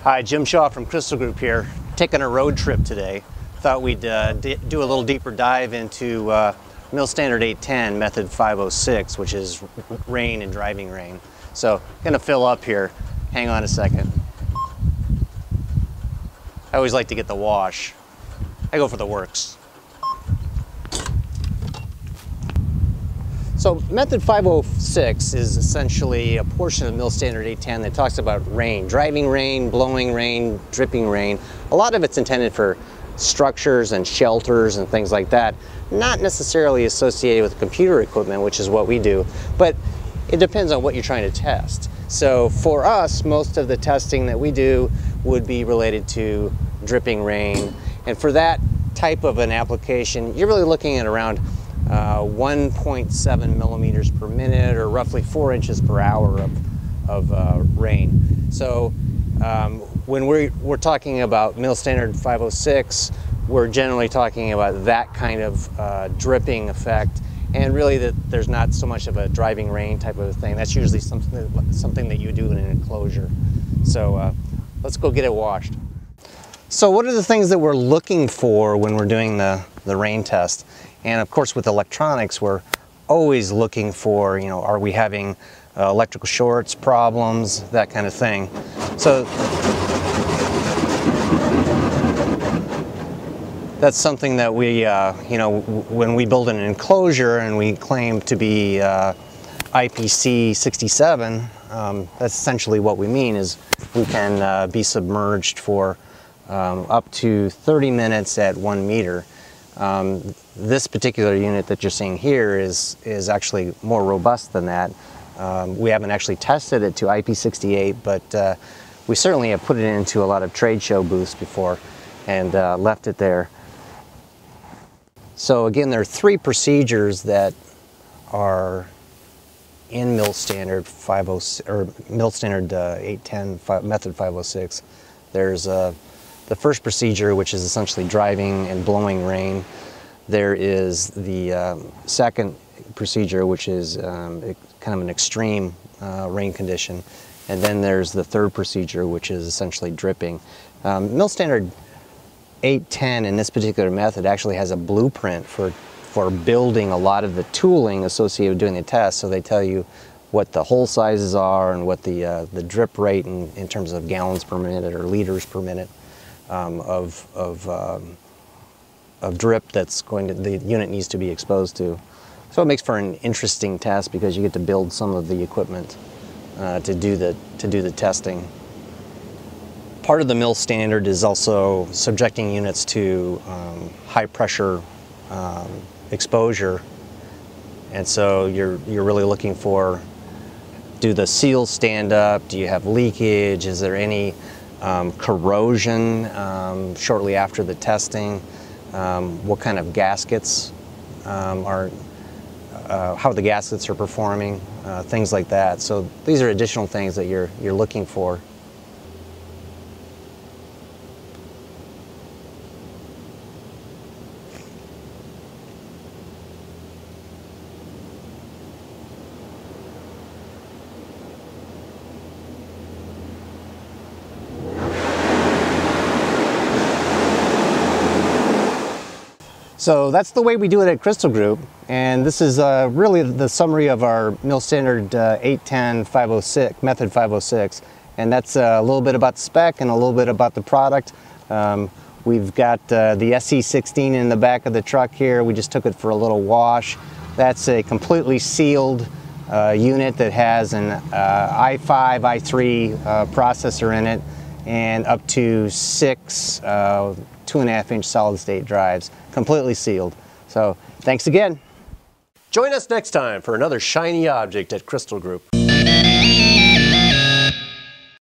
Hi, Jim Shaw from Crystal Group here, taking a road trip today. Thought we'd do a little deeper dive into MIL-STD-810 method 506, which is rain and driving rain. So, gonna fill up here. Hang on a second. I always like to get the wash. I go for the works. So method 506 is essentially a portion of MIL-STD-810 that talks about rain, driving rain, blowing rain, dripping rain. A lot of it's intended for structures and shelters and things like that, not necessarily associated with computer equipment, which is what we do, but it depends on what you're trying to test. So for us, most of the testing that we do would be related to dripping rain, and for that type of an application, you're really looking at around 1.7 millimeters per minute, or roughly 4 inches per hour of rain. So when we're talking about MIL-STD 506, we're generally talking about that kind of dripping effect, and really that there's not so much of a driving rain type of thing. That's usually something that you do in an enclosure. So let's go get it washed. So what are the things that we're looking for when we're doing the rain test? And of course, with electronics, we're always looking for, you know, are we having electrical shorts, problems, that kind of thing. So that's something that we, you know, when we build an enclosure and we claim to be IPC67, that's essentially what we mean, is we can be submerged for up to 30 minutes at 1 meter. This particular unit that you're seeing here is actually more robust than that. We haven't actually tested it to IP68, but we certainly have put it into a lot of trade show booths before and left it there. So again, there are 3 procedures that are in MIL-STD 506 or MIL-STD 810 method 506. There's the first procedure, which is essentially driving and blowing rain. There is the second procedure, which is kind of an extreme rain condition. And then there's the third procedure, which is essentially dripping. MIL-STD 810 in this particular method actually has a blueprint for building a lot of the tooling associated with doing the test. So they tell you what the hole sizes are and what the drip rate in terms of gallons per minute or liters per minute of drip that's the unit needs to be exposed to. So it makes for an interesting test because you get to build some of the equipment to do the testing. Part of the MIL standard is also subjecting units to high pressure exposure, and so you're really looking for, do the seals stand up? Do you have leakage? Is there any corrosion shortly after the testing? What kind of gaskets how the gaskets are performing, things like that. So these are additional things that you're looking for. So that's the way we do it at Crystal Group, and this is really the summary of our MIL-STD 810 506, method 506, and that's a little bit about the spec and a little bit about the product. We've got the SE16 in the back of the truck here. We just took it for a little wash. That's a completely sealed unit that has an i5, i3 processor in it, and up to 6 2.5-inch solid-state drives, completely sealed. So thanks again. Join us next time for another shiny object at Crystal Group.